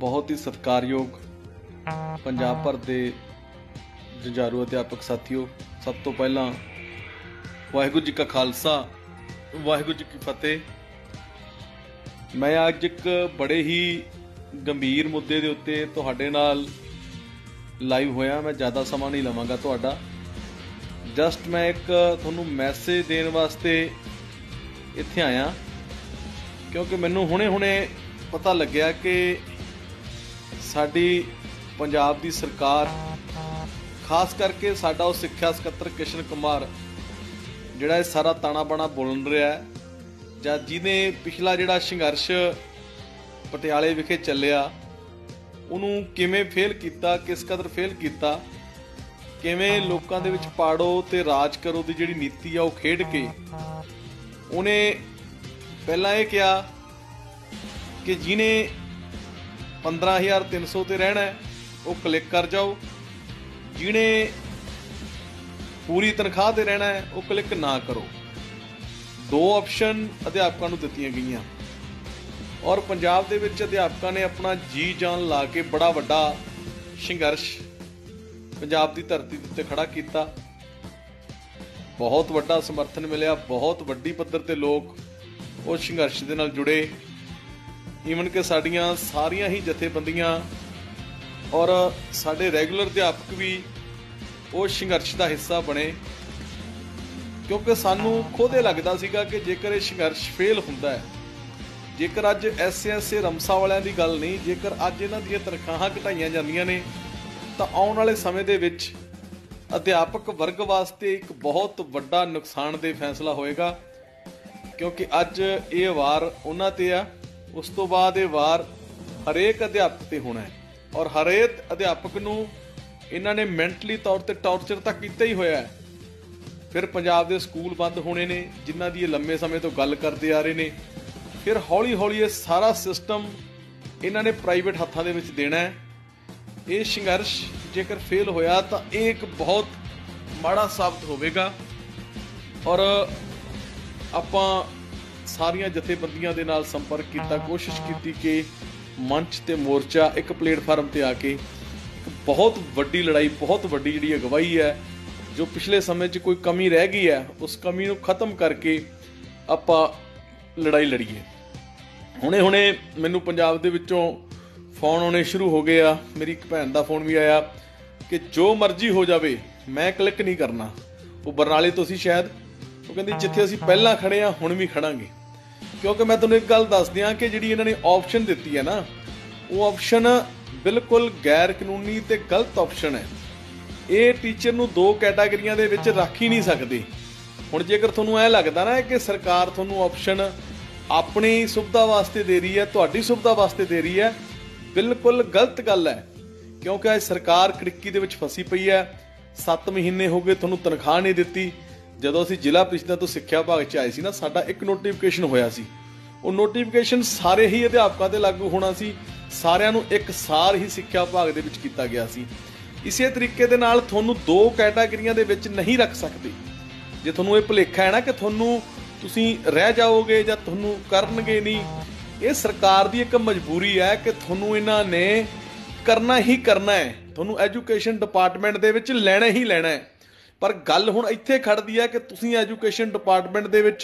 बहुत ही सत्कारयोग पंजाब भर के जुझारू अध्यापक साथियों, सब तो पहला वाहिगुरू जी का खालसा वाहिगुरू जी की फतेह। मैं अज एक बड़े ही गंभीर मुद्दे के उत्ते तुहाडे नाल लाइव होया। मैं ज़्यादा समा नहीं लवांगा तुहाडा। जस्ट मैं एक तुहानू मैसेज देने वास्ते इत्थे आया, क्योंकि मैनू हुणे हुणे पता लग्या कि साडी पंजाब दी सरकार, खास करके साडा वो सिक्ख्या सकत्तर किशन कुमार जिहड़ा ये सारा ताना बाना बोल रहा है, जां जिहने पिछला जिहड़ा संघर्ष पटियाले विखे चलिया उहनूं किवें फेल कीता, किस कदर फेल कीता, किवें लोकां दे विच पाड़ो ते राज करो दी जिहड़ी नीति आ वो खेड के उहने पहलां ये कहा कि जिहने 15,300 ते रहना है वो क्लिक कर जाओ, जिहने पूरी तनख्वाह ते रहना है वो क्लिक ना करो। दो ऑप्शन अध्यापकों को दित्तियां गईयां और पंजाब दे विच अध्यापकों ने अपना जी जान ला के बड़ा वड्डा संघर्ष पंजाब की धरती उत्ते खड़ा किया। बहुत वड्डा समर्थन मिलिया, बहुत वड्डी पद्धर ते लोग उस संघर्ष दे नाल जुड़े। ईवन कि साडियां सारियां ही जथेबंदियां और साडे रैगूलर अध्यापक भी उस संघर्ष का हिस्सा बने, क्योंकि सानू खुद ये लगता सीगा कि जेकर ये संघर्ष फेल हुंदा है, जेकर अज ऐसे रमसा वालियां दी गल नहीं, जेकर अज इन्हां दीयां तनख्वाहां घटाईयां जांदियां ने तां आउण वाले समय दे विच अध्यापक वर्ग वास्ते एक बहुत वड्डा नुकसानदेह फैसला होएगा। क्योंकि अज ये वार उन्हां ते आ, उस तो बाद ये वार हरेक अध्यापक ते होना है और हरेक अध्यापक नूं इन्हां ने मैंटली तौर पर टॉर्चर तक किया ही होया है। फिर पंजाब दे स्कूल बंद होने ने जिन्हां दी लंबे समय तो गल करते आ रहे ने। फिर हौली हौली ये सारा सिस्टम इन्हां ने प्राइवेट हत्थां दे विच देना है। ये संघर्ष जेकर फेल होया तो एक बहुत माड़ा साबित होवेगा और आपां सारियां जथेबंदियां दे नाल संपर्क किया, कोशिश की कि मंच ते मोर्चा एक प्लेटफार्म ते आके एक बहुत वड्डी लड़ाई, बहुत वड्डी जिहड़ी अगवाई है जो पिछले समय च कोई कमी रह गई है उस कमी नूं खत्म करके आपां लड़ाई लड़ीए। हुणे हुणे मैनूं पंजाब दे विच्चों फोन आने शुरू हो गए आ। मेरी एक भैन का फोन भी आया कि जो मर्जी हो जाए मैं क्लिक नहीं करना। वो बरनाले तो सी शायद, वो कहती जिथे असीं पहलां खड़े हाँ हुण भी खड़ांगे। क्योंकि मैं तुहानूं एक गल दस दियां कि जिहड़ी इन्हां ने ऑप्शन दित्ती है ना, वो ऑप्शन बिल्कुल गैर कानूनी ते गलत ऑप्शन है। ये टीचर नूं दो कैटागरियां दे विच रख ही नहीं सकदे। हुण जेकर तुहानूं ऐ लगदा ना कि सरकार तुहानूं ऑप्शन अपनी सुविधा वास्ते दे रही है, तुहाडी सुविधा वास्ते दे रही है, बिल्कुल गलत गल है। क्योंकि अज सरकार कड़िक्की दे विच फसी पई है। 7 महीने हो गए तुहानूं तनख्वाह नहीं दित्ती। जदों असीं जिला परिषद तो सिੱਖਿਆ विभाग च आए सी ना, साडा एक नोटिफिकेशन होया सी। वो नोटिफिकेशन सारे ही अध्यापकों ते लागू होना सी, सारिਆਂ ਨੂੰ एक सार ही ਸਿੱਖਿਆ विभाग दे विच कीता गया सी। इसे तरीके दे नाल तुहानूं दो कैटागरियां दे विच नहीं रख सकते। जे तुहानूं ये भुलेखा है ना कि तुहानूं तुसीं रह जाओगे जां तुहानूं करनगे नहीं, ये सरकार दी एक मजबूरी है कि तुहानूं इन्हां ने करना ही करना है। तुहानूं एजुकेशन डिपार्टमेंट दे विच लेना ही लेना है। पर गल हुण इत्थे खड़दी है कि तुसीं एजुकेशन डिपार्टमेंट दे विच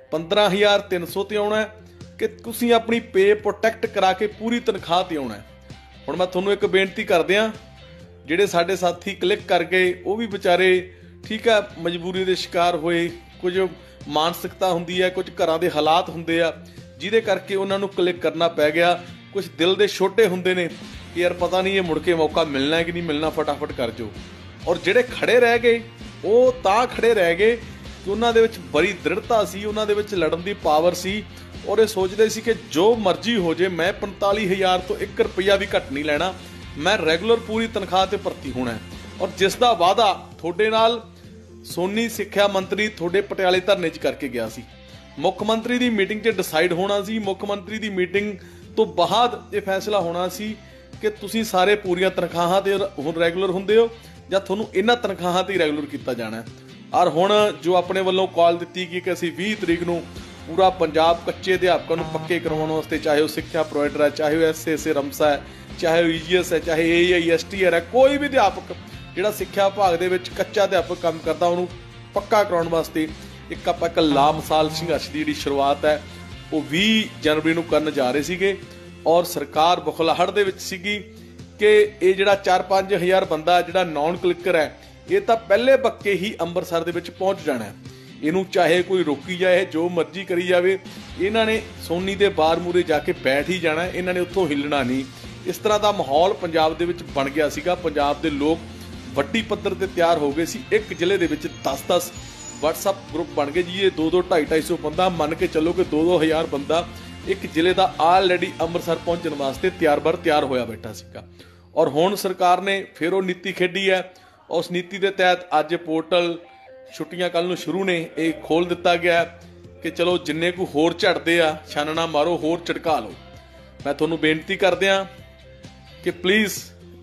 15,300 ते आउणा है कि तुसीं अपनी पे प्रोटैक्ट करा के पूरी तनख्वाह ते आउणा है। हुण मैं तुहानूं एक बेनती करदिआं, जिहड़े साडे साथी क्लिक कर गए वो भी बेचारे ठीक है मजबूरी दे शिकार होए, कुछ मानसिकता हुंदी है, कुछ घरां दे हालात हुंदे आ जिहदे करके उन्हां नूं क्लिक करना पै गया। कुछ दिल दे छोटे हुंदे ने कि यार पता नहीं ये मुड़ के मौका मिलना है कि नहीं मिलना, फटाफट कर जो। और जिहड़े खड़े रह गए वो तां खड़े रह गए कि उन्हां दे विच बड़ी दृढ़ता सी, उन्हां दे विच लड़न दी पावर सी और ये सोचते सी कि जो मर्जी हो जाए मैं 45,000 तो 1 रुपया भी घट नहीं लेना, मैं रैगूलर पूरी तनख्वाह ते भर्ती होना है। और जिस दा वादा थोड़े नाल सोनी सिक्ख्या मंत्री थोड़े पटियाले धरने च करके गया सी, मुख मंत्री दी मीटिंग च डिसाइड होना सी, मुख मंत्री दी मीटिंग तो बाद ये फैसला होना सी कि तुसीं सारे पूरियां तनख्वाहां ते हुण रैगूलर हुंदे हो जां तुहानूं इन्हां तनख्वाहां ते रैगूलर किया जाना है। और हुण जो अपने वल्लों कॉल दित्ती गई कि असीं 20 तरीक नूं पूरा पंजाब कच्चे अध्यापकों को पक्के करवाने वास्ते, चाहे वह सिक्ख्या प्रोवाइडर है, चाहे वह एस रमसा है, ਚਾਹੇ ਉਹ EGS ਹੈ, ਚਾहे AISTR है, कोई भी अध्यापक ਜਿਹੜਾ ਸਿੱਖਿਆ ਵਿਭਾਗ ਦੇ ਵਿੱਚ ਕੱਚਾ ਅਧਿਆਪਕ ਕੰਮ ਕਰਦਾ ਉਹਨੂੰ ਪੱਕਾ ਕਰਾਉਣ ਵਾਸਤੇ ਆਪਾਂ ਇੱਕ ਲਾਮਿਸਾਲ ਸੰਘਰਸ਼ ਦੀ ਜਿਹੜੀ ਸ਼ੁਰੂਆਤ ਹੈ ਉਹ 20 ਜਨਵਰੀ ਨੂੰ ਕਰਨ ਜਾ ਰਹੇ ਸੀਗੇ। ਔਰ ਸਰਕਾਰ ਬੁਖਲਾਹਟ ਦੇ ਵਿੱਚ ਸੀਗੀ ਕਿ ਇਹ ਜਿਹੜਾ 4-5 ਹਜ਼ਾਰ ਬੰਦਾ ਜਿਹੜਾ ਨੌਨ ਕਲਿੱਕਰ ਹੈ ਇਹ ਤਾਂ ਪਹਿਲੇ ਬੱਕੇ ਹੀ ਅੰਮ੍ਰਿਤਸਰ ਦੇ ਵਿੱਚ ਪਹੁੰਚ ਜਾਣਾ ਹੈ। ਇਹਨੂੰ ਚਾਹੇ ਕੋਈ ਰੋਕੀ ਜਾਏ, ਜੋ ਮਰਜ਼ੀ ਕਰੀ ਜਾਵੇ, ਇਹਨਾਂ ਨੇ ਸੋਨੀ ਦੇ ਬਾਰ ਮੂਰੇ ਜਾ ਕੇ ਬੈਠ ਹੀ ਜਾਣਾ, ਇਹਨਾਂ ਨੇ ਉੱਥੋਂ ਹਿੱਲਣਾ ਨਹੀਂ। ਇਸ ਤਰ੍ਹਾਂ ਦਾ ਮਾਹੌਲ ਪੰਜਾਬ ਦੇ ਵਿੱਚ ਬਣ ਗਿਆ ਸੀਗਾ। ਪੰਜਾਬ ਦੇ ਲੋਕ ਵੱਡੀ ਪੱਧਰ ਤੇ ਤਿਆਰ ਹੋ ਗਏ ਸੀ। ਇੱਕ ਜ਼ਿਲ੍ਹੇ ਦੇ ਵਿੱਚ 10-10 WhatsApp ਗਰੁੱਪ ਬਣ ਗਏ ਜੀ। ਇਹ 2-2 250-250 ਬੰਦਾ ਮੰਨ ਕੇ ਚੱਲੋ ਕਿ 2-2 ਹਜ਼ਾਰ ਬੰਦਾ ਇੱਕ ਜ਼ਿਲ੍ਹੇ ਦਾ ਆਲਰੇਡੀ ਅੰਮ੍ਰਿਤਸਰ ਪਹੁੰਚਣ ਵਾਸਤੇ ਤਿਆਰ ਹੋਇਆ ਬੈਠਾ ਸੀਗਾ। ਔਰ ਹੁਣ ਸਰਕਾਰ ਨੇ ਫਿਰ ਉਹ ਨੀਤੀ ਖੇਡੀ ਹੈ। ਉਸ ਨੀਤੀ ਦੇ ਤਹਿਤ ਅੱਜ ਪੋਰਟਲ ਛੁੱਟੀਆਂ ਕੱਲ ਨੂੰ ਸ਼ੁਰੂ ਨੇ, ਇਹ ਖੋਲ ਦਿੱਤਾ ਗਿਆ ਕਿ ਚਲੋ ਜਿੰਨੇ ਕੋ ਹੋਰ ਝੜਦੇ ਆ ਛਾਨਣਾ ਮਾਰੋ, ਹੋਰ ਝਟਕਾ ਲਓ। ਮੈਂ ਤੁਹਾਨੂੰ ਬੇਨਤੀ ਕਰਦਿਆਂ ਕਿ ਪਲੀਜ਼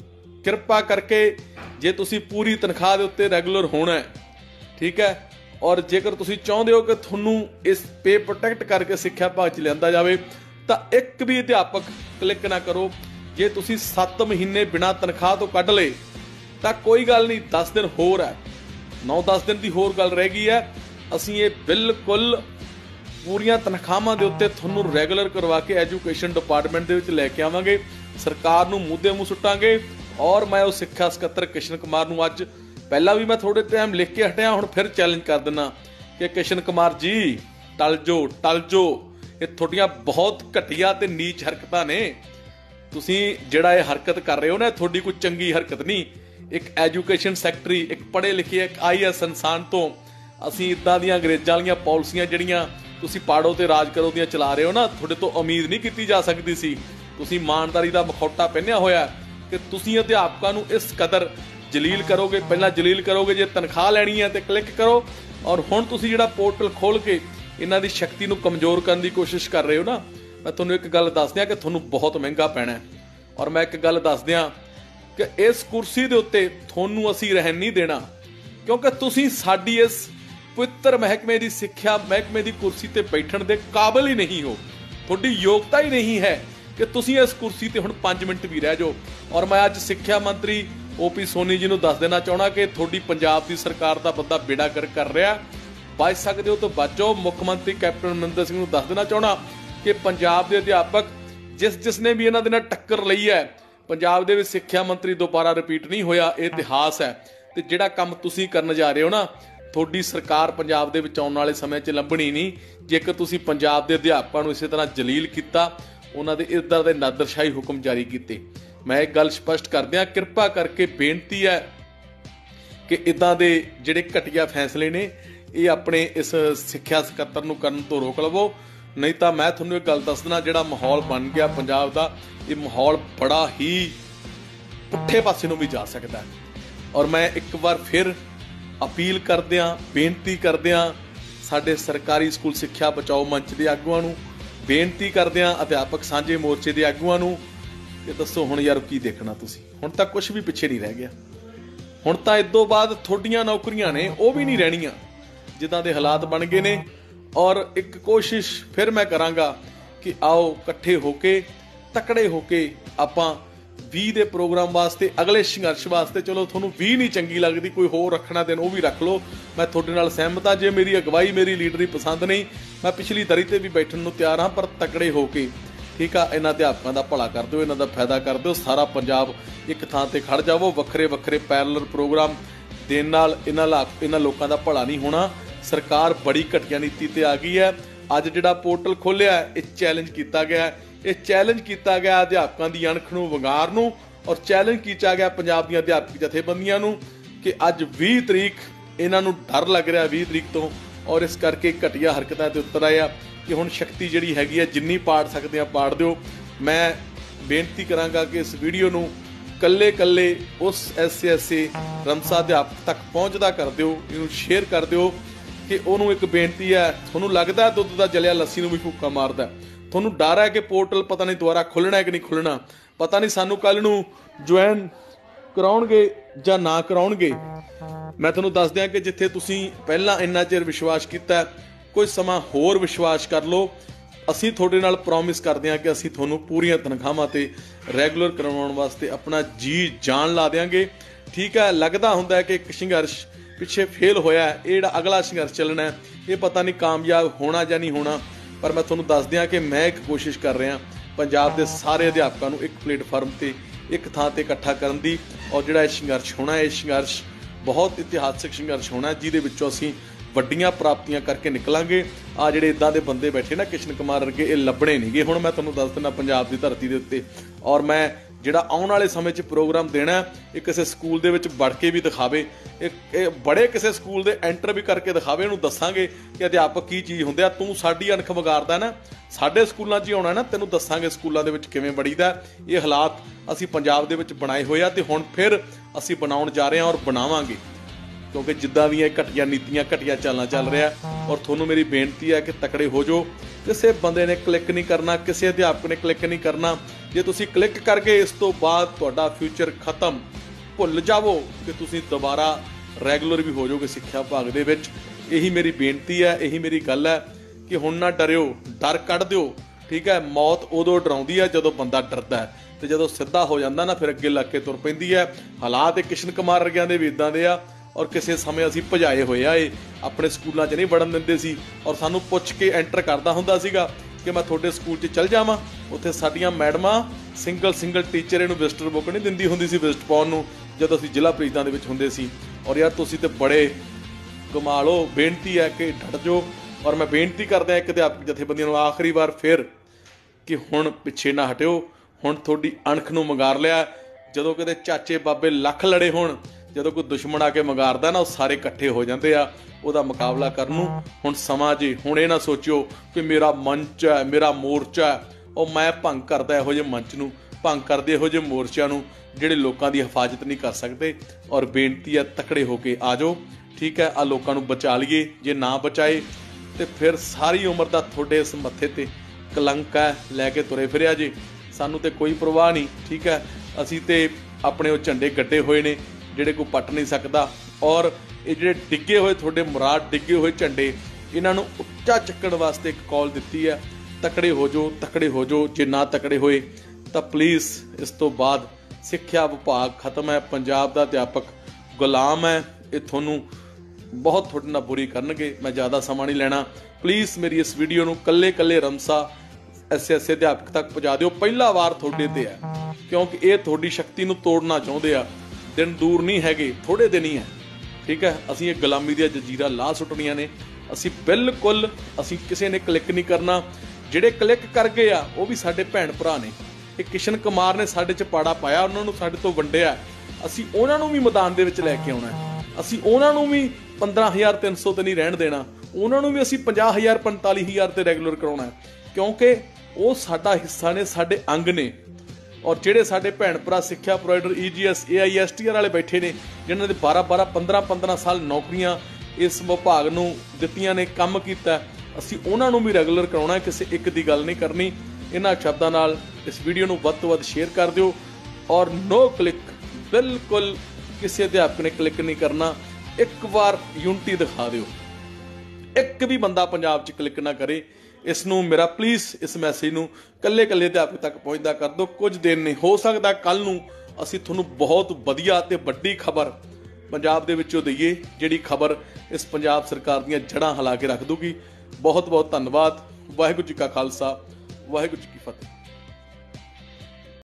ਕਿਰਪਾ ਕਰਕੇ ਜੇ ਤੁਸੀਂ ਪੂਰੀ ਤਨਖਾਹ ਦੇ ਉੱਤੇ ਰੈਗੂਲਰ ਹੋਣਾ ਹੈ, ਠੀਕ ਹੈ, ਔਰ ਜੇਕਰ ਤੁਸੀਂ ਚਾਹੁੰਦੇ ਹੋ ਕਿ ਤੁਹਾਨੂੰ ਇਸ ਪੇ ਪ੍ਰੋਟੈਕਟ ਕਰਕੇ ਸਿੱਖਿਆ ਵਿਭਾਗ 'ਚ ਲਿਆਂਦਾ ਜਾਵੇ ਤਾਂ ਇੱਕ ਵੀ ਅਧਿਆਪਕ ਕਲਿੱਕ ਨਾ ਕਰੋ। ਜੇ ਤੁਸੀਂ 7 ਮਹੀਨੇ ਬਿਨਾਂ ਤਨਖਾਹ ਤੋਂ ਕੱਢ ਲਏ ਤਾਂ ਕੋਈ ਗੱਲ ਨਹੀਂ, 10 ਦਿਨ ਹੋਰ ਹੈ, 9-10 ਦਿਨ ਦੀ ਹੋਰ ਗੱਲ ਰਹਿ ਗਈ ਹੈ। ਅਸੀਂ ਇਹ ਬਿਲਕੁਲ ਪੂਰੀਆਂ ਤਨਖਾਹਾਂ ਦੇ ਉੱਤੇ ਤੁਹਾਨੂੰ ਰੈਗੂਲਰ ਕਰਵਾ ਕੇ ਐਜੂਕੇਸ਼ਨ ਡਿਪਾਰਟਮੈਂਟ ਦੇ ਵਿੱਚ ਲੈ ਕੇ ਆਵਾਂਗੇ, ਸਰਕਾਰ ਨੂੰ ਮੂੰਹ ਦੇ ਮੂੰਹ ਸੁੱਟਾਂਗੇ। ਔਰ ਮੈਂ ਉਹ ਸਿੱਖਿਆ ਸਕੱਤਰ ਕਿਸ਼ਨ ਕੁਮਾਰ ਨੂੰ ਅੱਜ ਪਹਿਲਾਂ ਵੀ ਮੈਂ ਥੋੜੇ ਟਾਈਮ ਲਿਖ ਕੇ ਹਟਿਆ, ਹੁਣ ਫਿਰ ਚੈਲੰਜ ਕਰ ਦਿੰਦਾ ਕਿ ਕਿਸ਼ਨ ਕੁਮਾਰ ਜੀ ਟਲ ਜੋ ਇਹ ਤੁਹਾਡੀਆਂ ਬਹੁਤ ਘਟੀਆ ਤੇ ਨੀਚ ਹਰਕਤਾਂ ਨੇ। ਤੁਸੀਂ ਜਿਹੜਾ ਇਹ ਹਰਕਤ ਕਰ ਰਹੇ ਹੋ ਨਾ, ਤੁਹਾਡੀ ਕੋਈ ਚੰਗੀ ਹਰਕਤ ਨਹੀਂ। ਇੱਕ ਐਜੂਕੇਸ਼ਨ ਸੈਕਟਰੀ, ਇੱਕ ਪੜ੍ਹੇ ਲਿਖੇ, ਇੱਕ IAS ਇਨਸਾਨ ਤੋਂ ਅਸੀਂ ਇੱਦਾਂ ਦੀਆਂ ਅੰਗਰੇਜ਼ਾਂ ਵਾਲੀਆਂ ਪਾਲਿਸੀਆਂ ਜਿਹੜੀਆਂ ਤੁਸੀਂ ਪਾੜੋ ਤੇ ਰਾਜ ਕਰੋ ਦੀਆਂ ਚਲਾ ਰਹੇ ਹੋ ਨਾ, ਤੁਹਾਡੇ ਤੋਂ ਉਮੀਦ ਨਹੀਂ ਕੀਤੀ ਜਾ ਸਕਦੀ ਸੀ। ਤੁਸੀਂ ਇਮਾਨਦਾਰੀ ਦਾ ਮਖੌਟਾ ਪਹਿਨਿਆ ਹੋਇਆ ਕਿ ਤੁਸੀਂ ਅਧਿਆਪਕਾਂ ਨੂੰ ਇਸ ਕਦਰ ਜਲੀਲ ਕਰੋਗੇ। ਪਹਿਲਾਂ ਜਲੀਲ ਕਰੋਗੇ ਜੇ ਤਨਖਾਹ ਲੈਣੀ ਹੈ ਤੇ ਕਲਿੱਕ ਕਰੋ, ਔਰ ਹੁਣ ਤੁਸੀਂ ਜਿਹੜਾ ਪੋਰਟਲ ਖੋਲ ਕੇ ਇਹਨਾਂ ਦੀ ਸ਼ਕਤੀ ਨੂੰ ਕਮਜ਼ੋਰ ਕਰਨ ਦੀ ਕੋਸ਼ਿਸ਼ ਕਰ ਰਹੇ ਹੋ ਨਾ, ਮੈਂ ਤੁਹਾਨੂੰ ਇੱਕ ਗੱਲ ਦੱਸ ਦਿਆਂ ਕਿ ਤੁਹਾਨੂੰ ਬਹੁਤ ਮਹਿੰਗਾ ਪੈਣਾ ਹੈ। ਔਰ ਮੈਂ ਇੱਕ ਗੱਲ ਦੱਸ ਦਿਆਂ ਕਿ ਇਸ ਕੁਰਸੀ ਦੇ ਉੱਤੇ ਤੁਹਾਨੂੰ ਅਸੀਂ ਰਹਿਣ ਨਹੀਂ ਦੇਣਾ, ਕਿਉਂਕਿ ਤੁਸੀਂ ਸਾਡੀ ਇਸ ਪਵਿੱਤਰ ਮਹਿਕਮੇ ਦੀ, ਸਿੱਖਿਆ ਮਹਿਕਮੇ ਦੀ ਕੁਰਸੀ ਤੇ ਬੈਠਣ ਦੇ ਕਾਬਿਲ ਹੀ ਨਹੀਂ ਹੋ। ਤੁਹਾਡੀ ਯੋਗਤਾ ਹੀ ਨਹੀਂ ਹੈ ਕਿ ਤੁਸੀਂ ਇਸ ਕੁਰਸੀ ਤੇ ਹੁਣ 5 ਮਿੰਟ ਵੀ ਰਹਿ ਜਾਓ। ਔਰ ਮੈਂ ਅੱਜ ਸਿੱਖਿਆ ਮੰਤਰੀ OP ਸੋਨੀ ਜੀ ਨੂੰ ਦੱਸ ਦੇਣਾ ਚਾਹਣਾ ਕਿ ਤੁਹਾਡੀ ਪੰਜਾਬ ਦੀ ਸਰਕਾਰ ਦਾ ਬੰਦਾ ਬੇੜਾ ਕਰ ਰਿਹਾ, ਬਚ ਸਕਦੇ ਹੋ ਤਾਂ ਬਚੋ। ਮੁੱਖ ਮੰਤਰੀ ਕੈਪਟਨ ਅਮਰਿੰਦਰ ਸਿੰਘ ਨੂੰ ਦੱਸ ਦੇਣਾ ਚਾਹਣਾ ਕਿ ਪੰਜਾਬ ਦੇ ਅਧਿਆਪਕ ਜਿਸ ਨੇ ਵੀ ਇਹਨਾਂ ਦੇ ਨਾਲ ਟੱਕਰ ਲਈ ਹੈ, ਪੰਜਾਬ ਦੇ ਵਿੱਚ ਸਿੱਖਿਆ ਮੰਤਰੀ ਦੁਬਾਰਾ ਰਿਪੀਟ ਨਹੀਂ ਹੋਇਆ, ਇਹ ਇਤਿਹਾਸ ਹੈ। ਤੇ ਜਿਹੜਾ ਕੰਮ ਤੁਸੀਂ ਕਰਨ ਜਾ ਰਹੇ ਹੋ ਨਾ, ਤੁਹਾਡੀ ਸਰਕਾਰ ਪੰਜਾਬ ਦੇ ਵਿੱਚ ਆਉਣ ਵਾਲੇ ਸਮੇਂ 'ਚ ਲੱਭਣੀ ਨਹੀਂ। ਜੇਕਰ ਤੁਸੀਂ ਪੰਜਾਬ ਦੇ ਅਧਿਆਪਕਾਂ ਨੂੰ ਇਸੇ ਤਰ੍ਹਾਂ ਜਲੀਲ ਕੀਤਾ, ਉਹਨਾਂ ਦੇ ਇੱਦਾਂ ਦੇ ਨਾਦਰਸ਼ਾਹੀ ਹੁਕਮ ਜਾਰੀ ਕੀਤੇ, ਮੈਂ ਇੱਕ ਗੱਲ ਸਪਸ਼ਟ ਕਰਦਿਆਂ ਕਿਰਪਾ ਕਰਕੇ ਬੇਨਤੀ ਹੈ ਕਿ ਇੱਦਾਂ ਦੇ ਜਿਹੜੇ ਘਟੀਆ ਫੈਸਲੇ ਨੇ ਇਹ ਆਪਣੇ ਇਸ ਸਿੱਖਿਆ ਸਕੱਤਰ ਨੂੰ ਕਰਨ ਤੋਂ ਰੋਕ ਲਵੋ। ਨਹੀਂ ਤਾਂ ਮੈਂ ਤੁਹਾਨੂੰ ਇੱਕ ਗੱਲ ਦੱਸ ਦੇਣਾ, ਜਿਹੜਾ ਮਾਹੌਲ ਬਣ ਗਿਆ ਪੰਜਾਬ ਦਾ, ਇਹ ਮਾਹੌਲ ਬੜਾ ਹੀ ਪੁੱਠੇ ਪਾਸੇ ਨੂੰ ਵੀ ਜਾ ਸਕਦਾ ਹੈ। ਔਰ ਮੈਂ ਇੱਕ ਵਾਰ ਫਿਰ ਅਪੀਲ ਕਰਦਿਆਂ, ਬੇਨਤੀ ਕਰਦਿਆਂ ਸਾਡੇ ਸਰਕਾਰੀ ਸਕੂਲ ਸਿੱਖਿਆ ਬਚਾਓ ਮੰਚ ਦੇ ਆਗੂਆਂ ਨੂੰ, ਬੇਨਤੀ ਕਰਦਿਆਂ ਅਧਿਆਪਕ ਸਾਂਝੇ ਮੋਰਚੇ ਦੇ ਆਗੂਆਂ ਨੂੰ ਕਿ ਦੱਸੋ ਹੁਣ ਯਾਰ ਕੀ ਦੇਖਣਾ ਤੁਸੀਂ। ਹੁਣ ਤਾਂ ਕੁਝ ਵੀ ਪਿੱਛੇ ਨਹੀਂ ਰਹਿ ਗਿਆ। ਹੁਣ ਤਾਂ ਇਸ ਤੋਂ ਬਾਅਦ ਤੁਹਾਡੀਆਂ ਨੌਕਰੀਆਂ ਨੇ ਉਹ ਵੀ ਨਹੀਂ ਰਹਿਣੀਆਂ ਜਿੱਦਾਂ ਦੇ ਹਾਲਾਤ ਬਣ ਗਏ ਨੇ। ਔਰ ਇੱਕ ਕੋਸ਼ਿਸ਼ ਫਿਰ ਮੈਂ ਕਰਾਂਗਾ ਕਿ ਆਓ ਇਕੱਠੇ ਹੋ ਕੇ, ਤਕੜੇ ਹੋ ਕੇ ਆਪਾਂ 20 ਦੇ ਪ੍ਰੋਗਰਾਮ ਵਾਸਤੇ, ਅਗਲੇ ਸੰਘਰਸ਼ ਵਾਸਤੇ, ਚਲੋ ਤੁਹਾਨੂੰ 20 ਨਹੀਂ ਚੰਗੀ ਲੱਗਦੀ, ਕੋਈ ਹੋਰ ਰੱਖਣਾ ਦਿਨ ਉਹ ਵੀ ਰੱਖ ਲਓ, ਮੈਂ ਤੁਹਾਡੇ ਨਾਲ ਸਹਿਮਤ ਹਾਂ। ਜੇ ਮੇਰੀ ਅਗਵਾਈ, ਮੇਰੀ ਲੀਡਰੀ ਪਸੰਦ ਨਹੀਂ, ਮੈਂ ਪਿਛਲੀ ਦਰੀ ਤੇ ਵੀ ਬੈਠਣ ਨੂੰ ਤਿਆਰ ਹਾਂ, ਪਰ ਤਕੜੇ ਹੋ ਕੇ, ਠੀਕ ਆ, ਇਹਨਾਂ ਅਧਿਆਪਕਾਂ ਦਾ ਭਲਾ ਕਰ ਦਿਓ, ਇਹਨਾਂ ਦਾ ਫਾਇਦਾ ਕਰ ਦਿਓ। ਸਾਰਾ ਪੰਜਾਬ ਇੱਕ ਥਾਂ ਤੇ ਖੜ ਜਾਵੋ। ਵੱਖਰੇ ਵੱਖਰੇ ਪੈਰਲਲ ਪ੍ਰੋਗਰਾਮ ਦੇਣ ਨਾਲ ਇਹਨਾਂ ਲੋਕਾਂ ਦਾ ਭਲਾ ਨਹੀਂ ਹੋਣਾ। ਸਰਕਾਰ ਬੜੀ ਘਟੀਆ ਨੀਤੀ ਤੇ ਆ ਗਈ ਹੈ। ਅੱਜ ਜਿਹੜਾ ਪੋਰਟਲ ਖੋਲਿਆ ਇਹ ਚੈਲੰਜ ਕੀਤਾ ਗਿਆ, ਇਹ ਚੈਲੰਜ ਕੀਤਾ ਗਿਆ ਅਧਿਆਪਕਾਂ ਦੀ ਅਣਖ ਨੂੰ, ਵੰਗਾਰ ਨੂੰ, ਔਰ ਚੈਲੰਜ ਕੀਤਾ ਗਿਆ ਪੰਜਾਬ ਦੀਆਂ ਅਧਿਆਪਕ ਜਥੇਬੰਦੀਆਂ ਨੂੰ ਕਿ ਅੱਜ 20 ਤਰੀਕ ਇਹਨਾਂ ਨੂੰ ਡਰ ਲੱਗ ਰਿਹਾ 20 ਤਰੀਕ ਤੋਂ, ਔਰ ਇਸ ਕਰਕੇ ਘਟੀਆ ਹਰਕਤਾਂ ਤੇ ਉਤਰ ਆਏ ਆ ਕਿ ਹੁਣ ਸ਼ਕਤੀ ਜਿਹੜੀ ਹੈਗੀ ਆ ਜਿੰਨੀ ਪਾੜ ਸਕਦੇ ਆ ਪਾੜ ਦਿਓ। ਮੈਂ ਬੇਨਤੀ ਕਰਾਂਗਾ ਕਿ ਇਸ ਵੀਡੀਓ ਨੂੰ ਕੱਲੇ ਉਸ SCSA ਰਮਸਾ ਅਧਿਆਪਕ ਤੱਕ ਪਹੁੰਚਦਾ ਕਰ ਦਿਓ, ਇਹਨੂੰ ਸ਼ੇਅਰ ਕਰ ਦਿਓ ਕਿ ਉਹਨੂੰ ਇੱਕ ਬੇਨਤੀ ਹੈ। ਤੁਹਾਨੂੰ ਲੱਗਦਾ ਦੁੱਧ ਦਾ ਜਲਿਆ ਲੱਸੀ ਨੂੰ ਵੀ ਫੂਕਾ ਮਾਰਦਾ, ਤੁਹਾਨੂੰ ਡਰ ਹੈ ਕਿ ਪੋਰਟਲ ਪਤਾ ਨਹੀਂ ਦੁਬਾਰਾ ਖੁੱਲਣਾ ਕਿ ਨਹੀਂ ਖੁੱਲਣਾ, ਪਤਾ ਨਹੀਂ ਸਾਨੂੰ ਕੱਲ ਨੂੰ ਜੁਆਇਨ ਕਰਾਉਣਗੇ ਜਾਂ ਨਾ ਕਰਾਉਣਗੇ। ਮੈਂ ਤੁਹਾਨੂੰ ਦੱਸ ਦਿਆਂ ਕਿ ਜਿੱਥੇ ਤੁਸੀਂ ਪਹਿਲਾਂ ਇੰਨਾ ਚਿਰ ਵਿਸ਼ਵਾਸ ਕੀਤਾ, ਕੋਈ ਸਮਾਂ ਹੋਰ ਵਿਸ਼ਵਾਸ ਕਰ ਲਓ ਅਸੀਂ ਤੁਹਾਡੇ ਨਾਲ ਪ੍ਰੋਮਿਸ ਕਰਦੇ ਹਾਂ ਕਿ ਅਸੀਂ ਤੁਹਾਨੂੰ ਪੂਰੀਆਂ ਤਨਖਾਹਾਂ ਤੇ ਰੈਗੂਲਰ ਕਰਵਾਉਣ ਵਾਸਤੇ ਆਪਣਾ ਜੀ ਜਾਨ ਲਾ ਦੇਵਾਂਗੇ। ਠੀਕ ਹੈ, ਲੱਗਦਾ ਹੁੰਦਾ ਹੈ ਕਿ ਇੱਕ ਸੰਘਰਸ਼ ਪਿੱਛੇ ਫੇਲ ਹੋਇਆ, ਇਹ ਜਿਹੜਾ ਅਗਲਾ ਸੰਘਰਸ਼ ਚੱਲਣਾ ਹੈ ਇਹ ਪਤਾ ਨਹੀਂ ਕਾਮਯਾਬ ਹੋਣਾ ਜਾਂ ਨਹੀਂ ਹੋਣਾ, ਪਰ ਮੈਂ ਤੁਹਾਨੂੰ ਦੱਸ ਦਿਆਂ ਕਿ ਮੈਂ ਇੱਕ ਕੋਸ਼ਿਸ਼ ਕਰ ਰਿਹਾ ਪੰਜਾਬ ਦੇ ਸਾਰੇ ਅਧਿਆਪਕਾਂ ਨੂੰ ਇੱਕ ਪਲੇਟਫਾਰਮ ਤੇ ਇੱਕ ਥਾਂ ਤੇ ਇਕੱਠਾ ਕਰਨ ਦੀ। ਔਰ ਜਿਹੜਾ ਇਹ ਸੰਘਰਸ਼ ਹੋਣਾ, ਇਹ ਸੰਘਰਸ਼ ਬਹੁਤ ਇਤਿਹਾਸਕ ਸੰਘਰਸ਼ ਹੋਣਾ, ਜਿਹਦੇ ਵਿੱਚੋਂ ਅਸੀਂ ਵੱਡੀਆਂ ਪ੍ਰਾਪਤੀਆਂ ਕਰਕੇ ਨਿਕਲਾਂਗੇ। ਆ ਜਿਹੜੇ ਇਦਾਂ ਦੇ ਬੰਦੇ ਬੈਠੇ ਨਾ ਕਿਸ਼ਨ ਕੁਮਾਰ ਵਰਗੇ, ਇਹ ਲੱਭਣੇ ਨਹੀਂਗੇ। ਹੁਣ ਮੈਂ ਤੁਹਾਨੂੰ ਦੱਸ ਦਿੰਦਾ ਪੰਜਾਬ ਦੀ ਧਰਤੀ ਦੇ ਉੱਤੇ, ਔਰ ਮੈਂ ਜਿਹੜਾ ਆਉਣ ਵਾਲੇ ਸਮੇਂ 'ਚ ਪ੍ਰੋਗਰਾਮ ਦੇਣਾ, ਇਹ ਕਿਸੇ ਸਕੂਲ ਦੇ ਵਿੱਚ ਵੜ ਕੇ ਵੀ ਦਿਖਾਵੇ, ਇਹ ਬੜੇ ਕਿਸੇ ਸਕੂਲ ਦੇ ਐਂਟਰ ਵੀ ਕਰਕੇ ਦਿਖਾਵੇ। ਇਹਨੂੰ ਦੱਸਾਂਗੇ ਕਿ ਅਧਿਆਪਕ ਕੀ ਚੀਜ਼ ਹੁੰਦੇ ਆ। ਤੂੰ ਸਾਡੀ ਅਣਖ ਵਿਗਾੜਦਾ ਨਾ, ਸਾਡੇ ਸਕੂਲਾਂ 'ਚ ਹੀ ਆਉਣਾ ਨਾ, ਤੈਨੂੰ ਦੱਸਾਂਗੇ ਸਕੂਲਾਂ ਦੇ ਵਿੱਚ ਕਿਵੇਂ ਵੜੀਦਾ। ਇਹ ਹਾਲਾਤ ਅਸੀਂ ਪੰਜਾਬ ਦੇ ਵਿੱਚ ਬਣਾਏ ਹੋਏ ਆ ਤੇ ਹੁਣ ਫਿਰ ਅਸੀਂ ਬਣਾਉਣ ਜਾ ਰਹੇ ਹਾਂ ਔਰ ਬਣਾਵਾਂਗੇ, ਕਿਉਂਕਿ ਜਿੱਦਾਂ ਦੀਆਂ ਘਟੀਆਂ ਨੀਤੀਆਂ, ਘਟੀਆਂ ਚਾਲਾਂ ਚੱਲ ਰਿਹਾ। ਔਰ ਤੁਹਾਨੂੰ ਮੇਰੀ ਬੇਨਤੀ ਹੈ ਕਿ ਤਕੜੇ ਹੋ ਜਾਓ। ਕਿਸੇ ਬੰਦੇ ਨੇ ਕਲਿੱਕ ਨਹੀਂ ਕਰਨਾ, ਕਿਸੇ ਅਧਿਆਪਕ ਨੇ ਕਲਿੱਕ ਨਹੀਂ ਕਰਨਾ। ਜੇ ਤੁਸੀਂ ਕਲਿੱਕ ਕਰਕੇ ਇਸ ਤੋਂ ਬਾਅਦ ਤੁਹਾਡਾ ਫਿਊਚਰ ਖਤਮ, ਭੁੱਲ ਜਾਵੋ ਕਿ ਤੁਸੀਂ ਦੁਬਾਰਾ ਰੈਗੂਲਰ ਵੀ ਹੋ ਜਾਓਗੇ ਸਿੱਖਿਆ ਵਿਭਾਗ ਦੇ ਵਿੱਚ। ਇਹੀ ਮੇਰੀ ਬੇਨਤੀ ਹੈ, ਇਹੀ ਮੇਰੀ ਗੱਲ ਹੈ ਕਿ ਹੁਣ ਨਾ ਡਰਿਓ, ਡਰ ਕੱਢ ਦਿਓ। ਠੀਕ ਹੈ, ਮੌਤ ਉਦੋਂ ਡਰਾਉਂਦੀ ਹੈ ਜਦੋਂ ਬੰਦਾ ਡਰਦਾ ਹੈ, ਤੇ ਜਦੋਂ ਸਿੱਧਾ ਹੋ ਜਾਂਦਾ ਨਾ ਫਿਰ ਅੱਗੇ ਲੱਗ ਕੇ ਤੁਰ ਪੈਂਦੀ ਹੈ। ਹਾਲਾਤ ਇਹ ਕਿਸ਼ਨ ਕੁਮਾਰ ਵਰਗਿਆਂ ਦੇ ਵੀ ਇੱਦਾਂ ਦੇ ਆ। ਔਰ ਕਿਸੇ ਸਮੇਂ ਅਸੀਂ ਭਜਾਏ ਹੋਏ ਆ, ਇਹ ਆਪਣੇ ਸਕੂਲਾਂ 'ਚ ਨਹੀਂ ਵੜਨ ਦਿੰਦੇ ਸੀ ਔਰ ਸਾਨੂੰ ਪੁੱਛ ਕੇ ਐਂਟਰ ਕਰਦਾ ਹੁੰਦਾ ਸੀਗਾ ਕਿ ਮੈਂ ਤੁਹਾਡੇ ਸਕੂਲ 'ਚ ਚੱਲ ਜਾਵਾਂ। ਉੱਥੇ ਸਾਡੀਆਂ ਮੈਡਮਾਂ ਸਿੰਗਲ ਟੀਚਰ ਇਹਨੂੰ ਵਿਜ਼ਟਰ ਬੁੱਕ ਨਹੀਂ ਦਿੰਦੀ ਹੁੰਦੀ ਸੀ ਵਿਜ਼ਟ ਪਾਉਣ ਨੂੰ, ਜਦੋਂ ਅਸੀਂ ਜ਼ਿਲ੍ਹਾ ਪ੍ਰੀਸ਼ਦਾਂ ਦੇ ਵਿੱਚ ਹੁੰਦੇ ਸੀ। ਔਰ ਯਾਰ ਤੁਸੀਂ ਤੇ ਬੜੇ ਕਮਾਲ ਹੋ। ਬੇਨਤੀ ਹੈ ਕਿ ਡਟ ਜਾਓ। ਔਰ ਮੈਂ ਬੇਨਤੀ ਕਰਦਾ ਇੱਕ ਅਧਿਆਪਕ ਜਥੇਬੰਦੀਆਂ ਨੂੰ ਆਖਰੀ ਵਾਰ ਫਿਰ ਕਿ ਹੁਣ ਪਿੱਛੇ ਨਾ ਹਟਿਓ। ਹੁਣ ਤੁਹਾਡੀ ਅਣਖ ਨੂੰ ਮੰਗਾਰ ਲਿਆ। ਜਦੋਂ ਕਿਤੇ ਚਾਚੇ ਬਾਬੇ ਲੱਖ ਲੜੇ ਹੋਣ, ਜਦੋਂ ਕੋਈ ਦੁਸ਼ਮਣ ਆ ਕੇ ਮਗਾਰਦਾ ਨਾ, ਉਹ ਸਾਰੇ ਇਕੱਠੇ ਹੋ ਜਾਂਦੇ ਆ ਉਹਦਾ ਮੁਕਾਬਲਾ ਕਰਨ ਨੂੰ। ਹੁਣ ਸਮਾਂ ਜੀ, ਹੁਣ ਇਹ ਨਾ ਸੋਚਿਓ ਕਿ ਮੇਰਾ ਮੰਚ ਹੈ, ਮੇਰਾ ਮੋਰਚਾ ਹੈ, ਉਹ ਮੈਂ ਭੰਗ ਕਰਦਾ ਇਹੋ ਜਿਹੇ ਮੰਚ ਨੂੰ, ਭੰਗ ਕਰਦੇ ਇਹੋ ਜਿਹੇ ਮੋਰਚਿਆਂ ਨੂੰ ਜਿਹੜੇ ਲੋਕਾਂ ਦੀ ਹਿਫਾਜ਼ਤ ਨਹੀਂ ਕਰ ਸਕਦੇ। ਔਰ ਬੇਨਤੀ ਹੈ ਤਕੜੇ ਹੋ ਕੇ ਆ ਜਾਓ। ਠੀਕ ਹੈ, ਆ ਲੋਕਾਂ ਨੂੰ ਬਚਾ ਲਈਏ। ਜੇ ਨਾ ਬਚਾਏ ਤੇ ਫਿਰ ਸਾਰੀ ਉਮਰ ਦਾ ਤੁਹਾਡੇ ਇਸ ਮੱਥੇ ਤੇ ਕਲੰਕ ਹੈ, ਲੈ ਕੇ ਤੁਰੇ ਫਿਰਿਆ ਜੇ। ਸਾਨੂੰ ਤੇ ਕੋਈ ਪਰਵਾਹ ਨਹੀਂ। ਠੀਕ ਹੈ, ਅਸੀਂ ਤੇ ਆਪਣੇ ਉਹ ਝੰਡੇ ਗੱਡੇ ਹੋਏ ਨੇ ਜਿਹੜੇ ਕੋਈ ਪੱਟ ਨਹੀਂ ਸਕਦਾ। ਔਰ ਇਹ ਜਿਹੜੇ ਡਿੱਗੇ ਹੋਏ ਤੁਹਾਡੇ ਮੁਰਾਦ, ਡਿੱਗੇ ਹੋਏ ਝੰਡੇ, ਇਹਨਾਂ ਨੂੰ ਉੱਚਾ ਚੱਕਣ ਵਾਸਤੇ ਇੱਕ ਕਾਲ ਦਿੱਤੀ ਹੈ। ਤਕੜੇ ਹੋ ਜਾਓ, ਤਕੜੇ ਹੋ ਜਾਓ। ਜੇ ਨਾ ਤਕੜੇ ਹੋਏ ਤਾਂ ਪਲੀਜ਼ ਇਸ ਤੋਂ ਬਾਅਦ ਸਿੱਖਿਆ ਵਿਭਾਗ ਖਤਮ ਹੈ। ਪੰਜਾਬ ਦਾ ਅਧਿਆਪਕ ਗੁਲਾਮ ਹੈ। ਇਹ ਤੁਹਾਨੂੰ ਬਹੁਤ ਤੁਹਾਡੇ ਨਾਲ ਬੁਰੀ ਕਰਨਗੇ। ਮੈਂ ਜ਼ਿਆਦਾ ਸਮਾਂ ਨਹੀਂ ਲੈਣਾ। ਪਲੀਜ਼ ਮੇਰੀ ਇਸ ਵੀਡੀਓ ਨੂੰ ਕੱਲੇ ਰਮਸਾ ਐਸੇ ਅਧਿਆਪਕ ਤੱਕ ਪਹੁੰਚਾ ਦਿਓ। ਪਹਿਲਾ ਵਾਰ ਤੁਹਾਡੇ ਤੇ ਹੈ, ਕਿਉਂਕਿ ਇਹ ਤੁਹਾਡੀ ਸ਼ਕਤੀ ਨੂੰ ਤੋੜਨਾ ਚਾਹੁੰਦੇ ਆ। ਦਿਨ ਦੂਰ ਨਹੀਂ ਹੈਗੇ, ਥੋੜੇ ਦਿਨ ਹੀ ਹੈ। ਠੀਕ ਹੈ, ਅਸੀਂ ਇਹ ਗੁਲਾਮੀ ਦੀਆਂ ਜੰਜੀਰਾਂ ਲਾਹ ਸੁੱਟਣੀਆਂ ਨੇ। ਅਸੀਂ ਬਿਲਕੁਲ, ਅਸੀਂ ਕਿਸੇ ਨੇ ਕਲਿੱਕ ਨਹੀਂ ਕਰਨਾ। ਜਿਹੜੇ ਕਲਿੱਕ ਕਰ ਗਏ ਆ ਉਹ ਵੀ ਸਾਡੇ ਭੈਣ ਭਰਾ ਨੇ। ਇਹ ਕਿਸ਼ਨ ਕੁਮਾਰ ਨੇ ਸਾਡੇ 'ਚ ਪਾੜਾ ਪਾਇਆ, ਉਹਨਾਂ ਨੂੰ ਸਾਡੇ ਤੋਂ ਵੰਡਿਆ। ਅਸੀਂ ਉਹਨਾਂ ਨੂੰ ਵੀ ਮੈਦਾਨ ਦੇ ਵਿੱਚ ਲੈ ਕੇ ਆਉਣਾ। ਅਸੀਂ ਉਹਨਾਂ ਨੂੰ ਵੀ 15,300 ਤੇ ਨਹੀਂ ਰਹਿਣ ਦੇਣਾ। ਉਹਨਾਂ ਨੂੰ ਵੀ ਅਸੀਂ 50,000 45,000 ਤੇ ਰੈਗੂਲਰ ਕਰਾਉਣਾ, ਕਿਉਂਕਿ ਉਹ ਸਾਡਾ ਹਿੱਸਾ ਨੇ, ਸਾਡੇ ਅੰਗ ਨੇ। ਔਰ ਜਿਹੜੇ ਸਾਡੇ ਭੈਣ ਭਰਾ ਸਿੱਖਿਆ ਪ੍ਰੋਵਾਈਡਰ EGS AISTR ਵਾਲੇ ਬੈਠੇ ਨੇ, ਜਿਨ੍ਹਾਂ ਦੇ 12 15 ਸਾਲ ਨੌਕਰੀਆਂ ਇਸ ਵਿਭਾਗ ਨੂੰ ਦਿੱਤੀਆਂ ਨੇ, ਕੰਮ ਕੀਤਾ, ਅਸੀਂ ਉਹਨਾਂ ਨੂੰ ਵੀ ਰੈਗੂਲਰ ਕਰਾਉਣਾ। ਕਿਸੇ ਇੱਕ ਦੀ ਗੱਲ ਨਹੀਂ ਕਰਨੀ। ਇਹਨਾਂ ਸ਼ਬਦਾਂ ਨਾਲ ਇਸ ਵੀਡੀਓ ਨੂੰ ਵੱਧ ਤੋਂ ਵੱਧ ਸ਼ੇਅਰ ਕਰ ਦਿਓ। ਔਰ ਨੋ ਕਲਿੱਕ, ਬਿਲਕੁਲ ਕਿਸੇ ਅਧਿਆਪਕ ਨੇ ਕਲਿੱਕ ਨਹੀਂ ਕਰਨਾ। ਇੱਕ ਵਾਰ ਯੂਨਿਟੀ ਦਿਖਾ ਦਿਓ। ਇੱਕ ਵੀ ਬੰਦਾ ਪੰਜਾਬ 'ਚ ਕਲਿੱਕ ਨਾ ਕਰੇ। ਇਸ ਨੂੰ ਮੇਰਾ ਪਲੀਜ਼ ਇਸ ਮੈਸੇਜ ਨੂੰ ਕੱਲੇ ਅਧਿਆਪਕ ਤੱਕ ਪਹੁੰਚਦਾ ਕਰ ਦਿਓ। ਕੁਝ ਦਿਨ ਨਹੀਂ, ਹੋ ਸਕਦਾ ਕੱਲ ਨੂੰ ਅਸੀਂ ਤੁਹਾਨੂੰ ਬਹੁਤ ਵਧੀਆ ਤੇ ਵੱਡੀ ਖਬਰ ਪੰਜਾਬ ਦੇ ਵਿੱਚੋਂ ਦਈਏ, ਜਿਹੜੀ ਖਬਰ ਇਸ ਪੰਜਾਬ ਸਰਕਾਰ ਦੀਆਂ ਜੜ੍ਹਾਂ ਹਿਲਾ ਕੇ ਰੱਖ ਦੂਗੀ। ਬਹੁਤ ਬਹੁਤ ਧੰਨਵਾਦ। ਵਾਹਿਗੁਰੂ ਜੀ ਕਾ ਖਾਲਸਾ, ਵਾਹਿਗੁਰੂ ਜੀ ਕੀ ਫਤਿਹ।